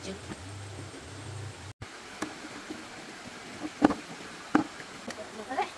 trứng. Được đấy.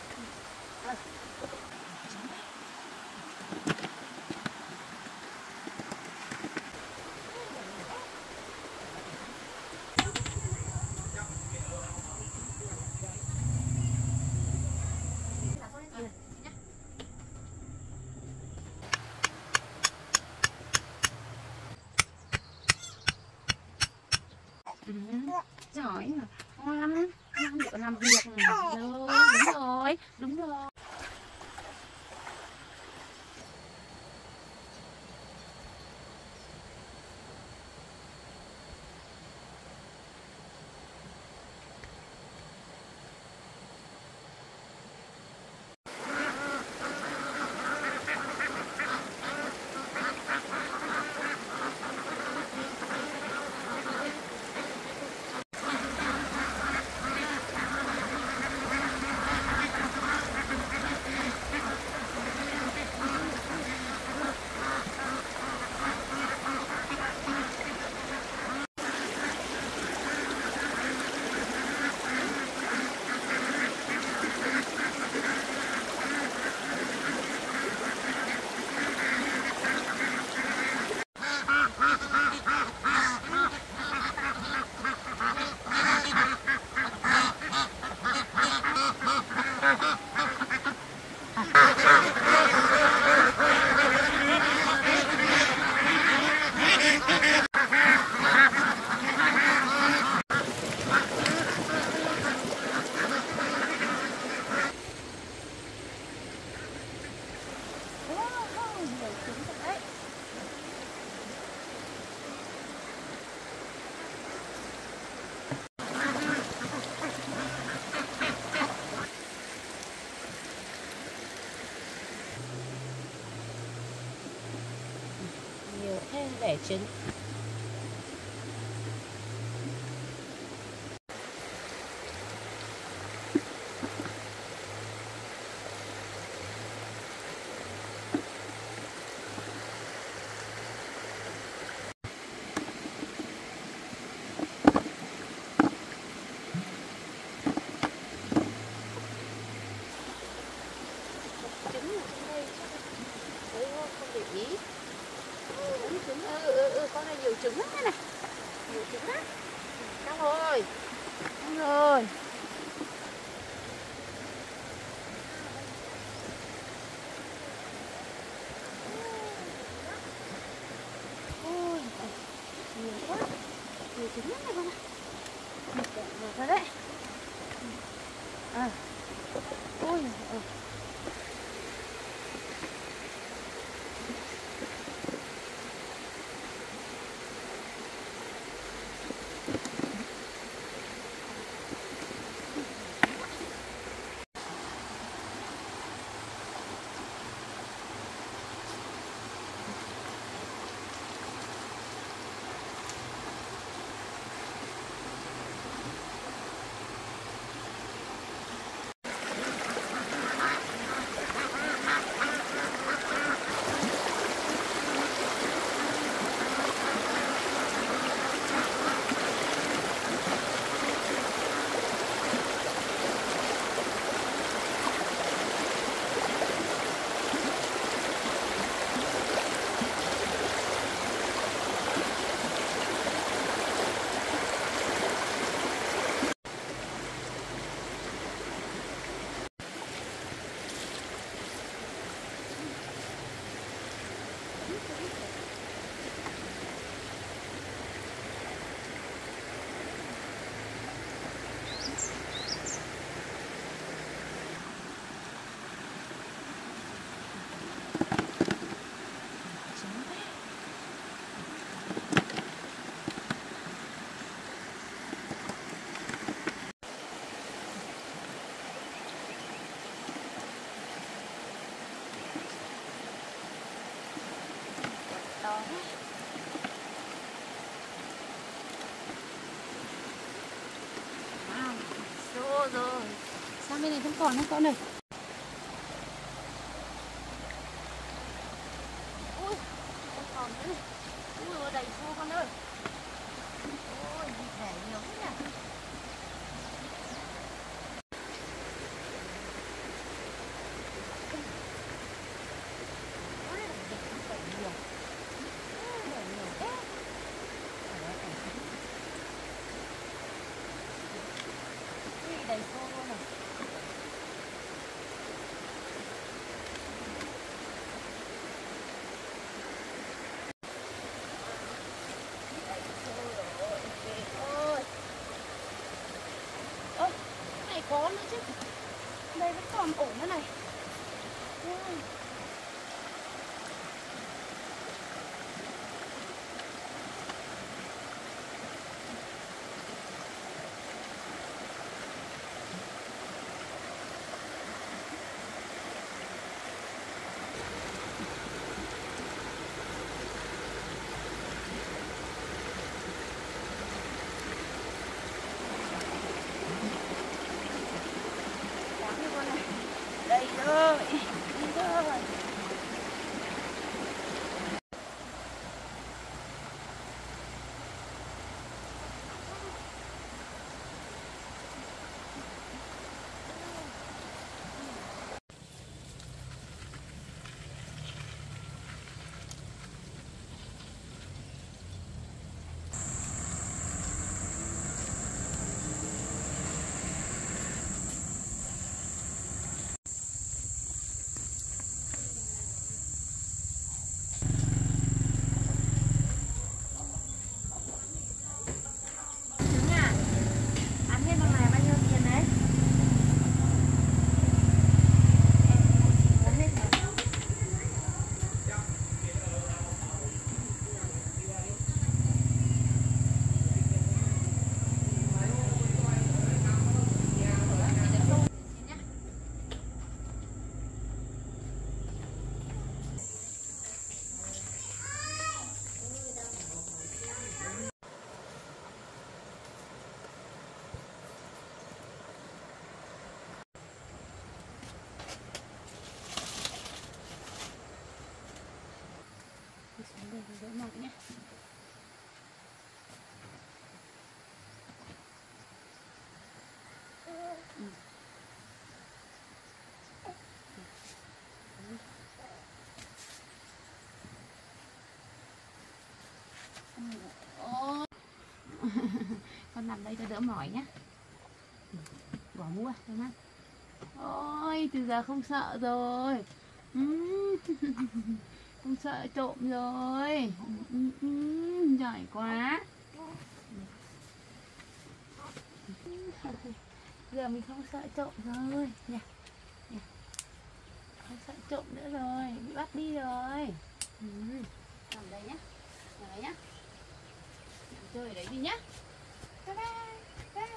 Giỏi, ngoan, ngoan để làm việc này. Rồi, đúng rồi. Nhiều thêm đẻ trứng. Trứng ở trong đây chắc thấy không để ý. Trứng, con này nhiều trứng lắm này, nhiều trứng lắm. Xong rồi, xong rồi. Ôi, nhiều quá, nhiều trứng lắm này con ạ. Được rồi đấy. Ôi, to thế. Wow, xô rồi. Sang bên này không còn nữa con ơi. Ui, không còn nữa. Ui, đầy xô con ơi. Ôi, để nhiều thế nhỉ. Quá là đẹp, để nhiều. Để nhiều thế. Đầy xô luôn rồi. Đầy xô rồi. Ôi. Ơ, này có nữa chứ. Đây vẫn còn ổn nữa này. Ôi. Đây rồi, đi rồi. Trứng à? Ăn hết bằng này bao nhiêu tiền đấy? Uống hết rồi. Xuống đây đỡ mỏi nhé. Ôi. Con nằm đây cho đỡ mỏi nhé. Bỏ mũ cho mắt. Ôi, từ giờ không sợ rồi. Không sợ trộm rồi. Giỏi quá. Giờ mình không sợ trộm rồi nhỉ. Không sợ trộm nữa rồi, bị bắt đi rồi. Nằm đây nhá. Nằm đây nhá. Chơi ở đấy đi nhá. Bye bye. Bye.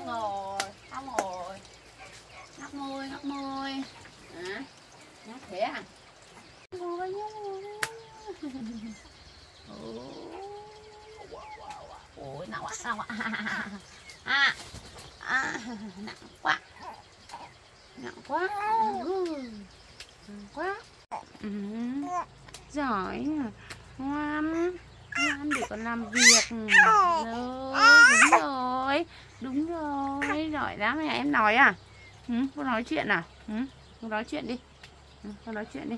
Xong rồi, xong rồi. Ngắp môi, ngắp môi. Hả? Ngắp thế à? Ngồi nhá. Ôi, nặng quá, nặng quá. Nặng quá. Nặng quá. Nặng quá. Giỏi. Ngoan. Ngoan để con làm việc. Rồi, đúng rồi. Đúng rồi. Giỏi lắm. Em nói à? Con nói chuyện à? Con nói chuyện đi. Con nói chuyện đi.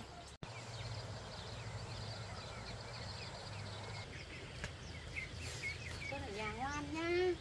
Con ở nhà ngoan nha.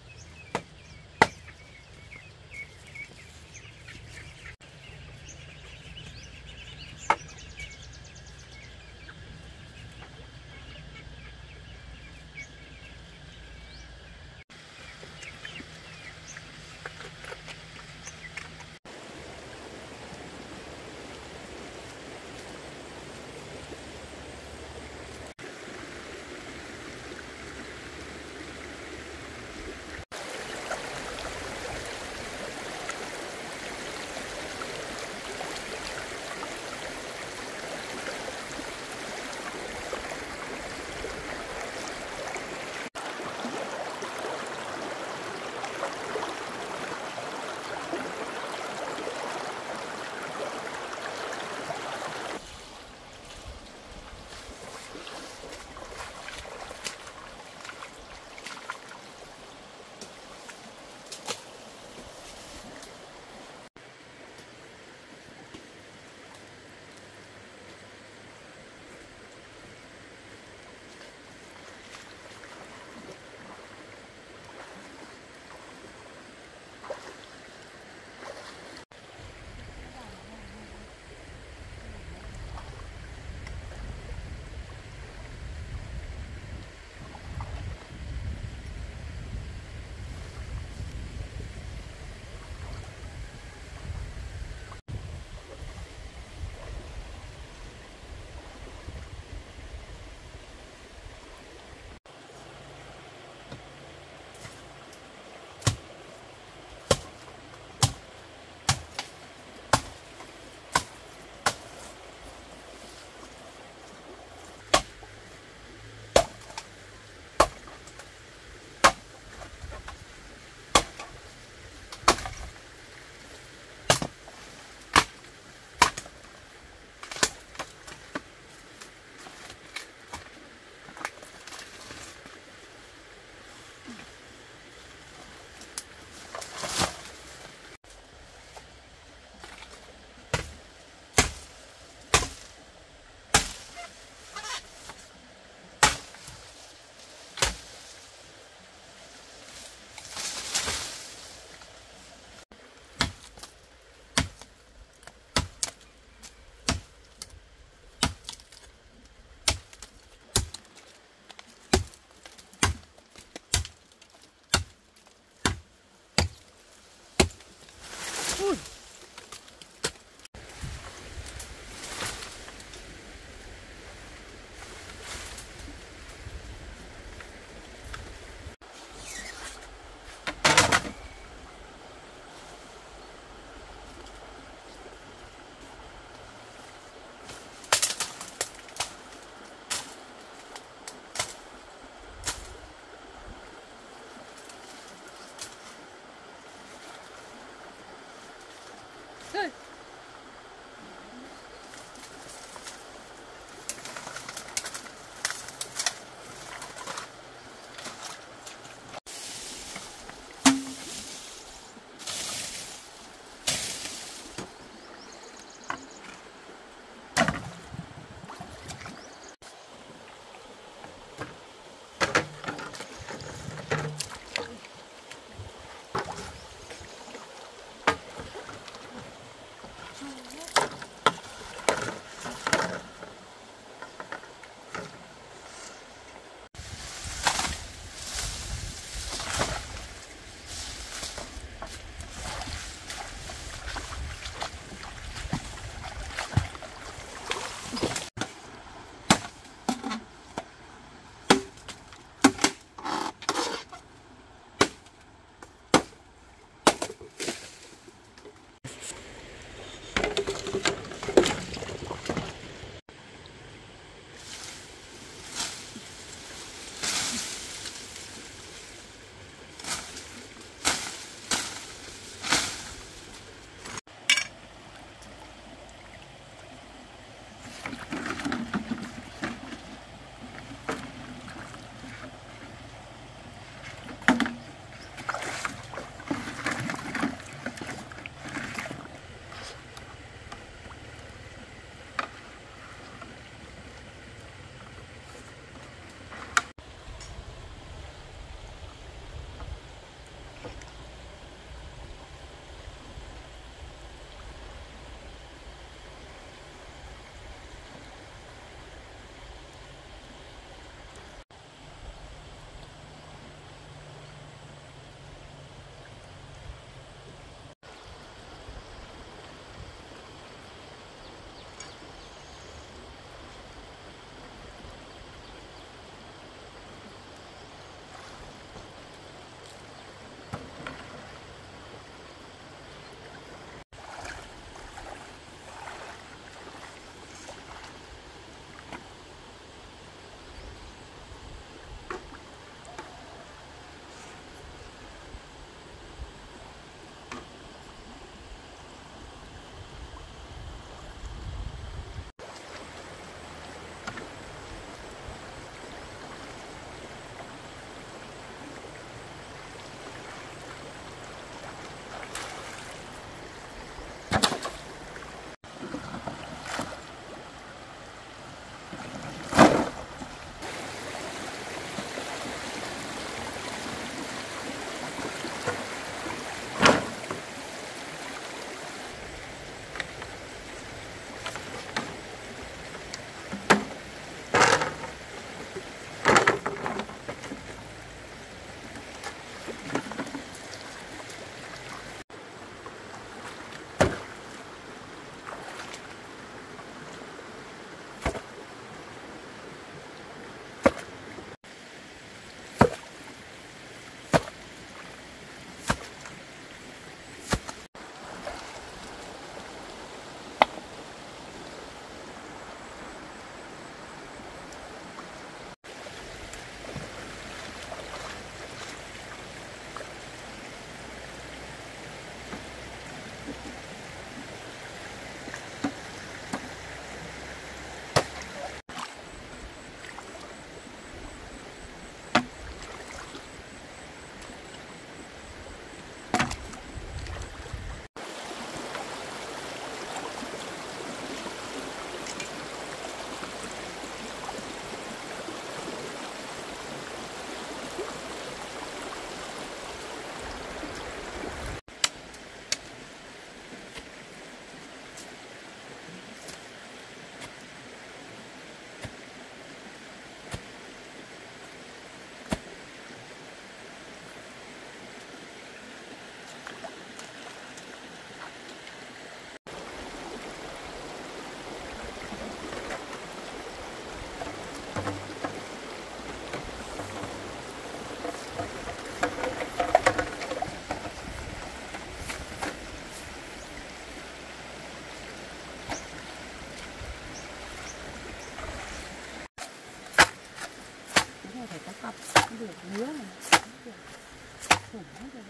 phải có cặp đủ lứa này. Đủ hết rồi.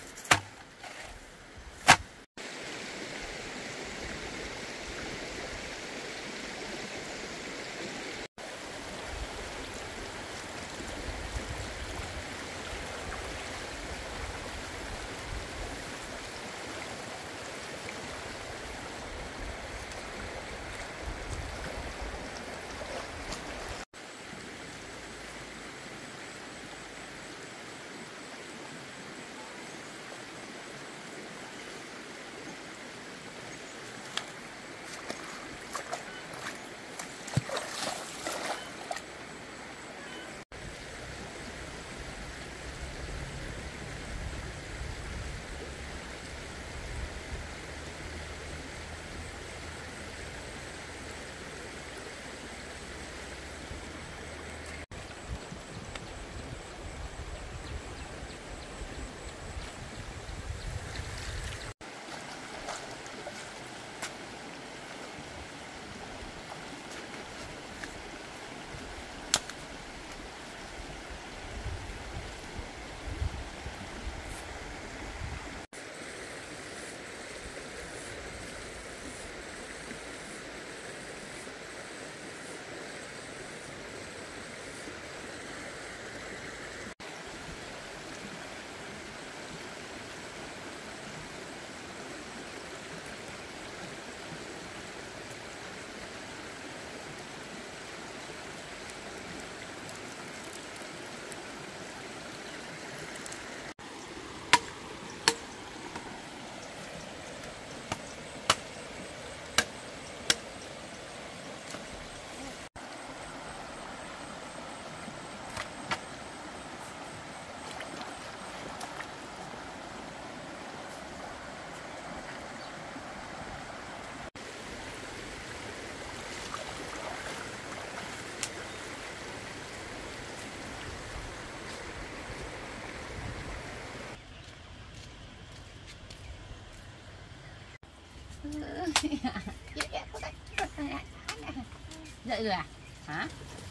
Dậy rồi à? Hả?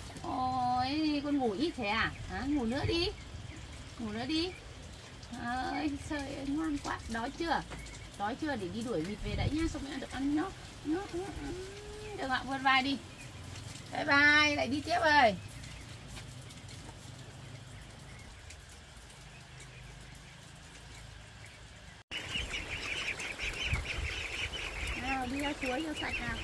Ôi, con ngủ ít thế à? Hả? Ngủ nữa đi. Ngủ nữa đi. Ơi, trời ơi, ngoan quá. Đói chưa? Đói chưa? Để đi đuổi vịt về đấy nhá. Xong rồi được ăn nhá. Được ạ, vươn vai đi. Bye bye, lại đi tiếp ơi. Nào, đi ra suối cho sạch nào.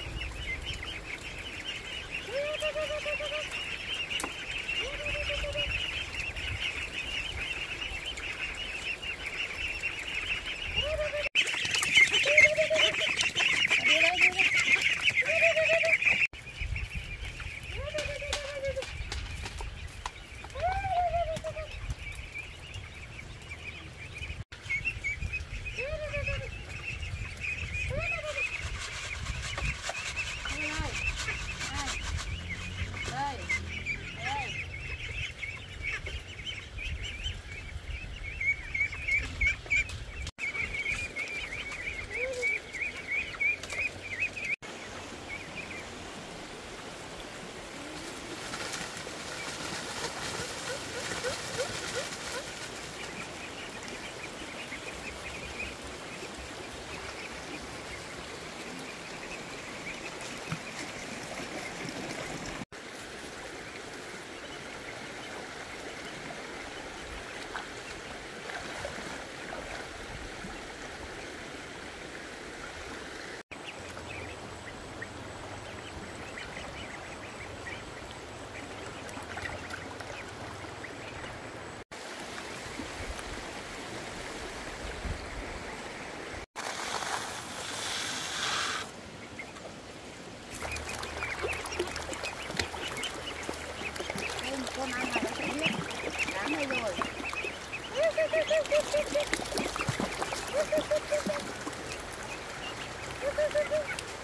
Con ăn là nó sẽ biết. Đáng đây rồi.